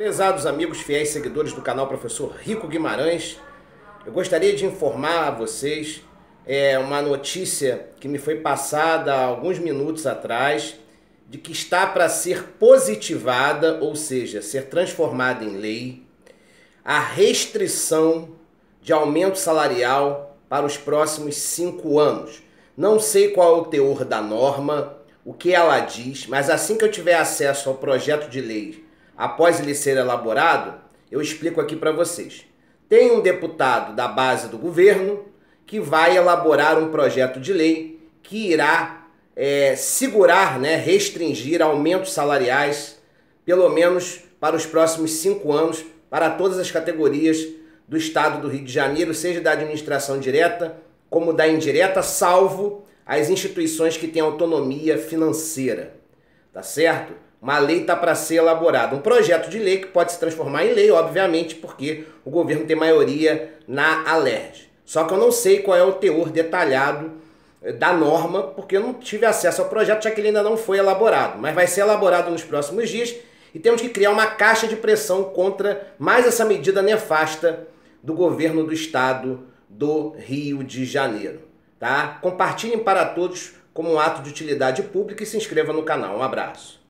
Prezados amigos fiéis seguidores do canal Professor Rico Guimarães, eu gostaria de informar a vocês uma notícia que me foi passada há alguns minutos atrás, de que está para ser positivada, ou seja, ser transformada em lei, a restrição de aumento salarial para os próximos 5 anos. Não sei qual é o teor da norma, o que ela diz, mas assim que eu tiver acesso ao projeto de lei, após ele ser elaborado, eu explico aqui para vocês. Tem um deputado da base do governo que vai elaborar um projeto de lei que irá segurar, restringir aumentos salariais, pelo menos para os próximos 5 anos, para todas as categorias do estado do Rio de Janeiro, seja da administração direta como da indireta, salvo as instituições que têm autonomia financeira, tá certo? Uma lei está para ser elaborada, um projeto de lei que pode se transformar em lei, obviamente, porque o governo tem maioria na Alerj. Só que eu não sei qual é o teor detalhado da norma, porque eu não tive acesso ao projeto, já que ele ainda não foi elaborado. Mas vai ser elaborado nos próximos dias e temos que criar uma caixa de pressão contra mais essa medida nefasta do governo do estado do Rio de Janeiro. Tá? Compartilhem para todos como um ato de utilidade pública e se inscreva no canal. Um abraço.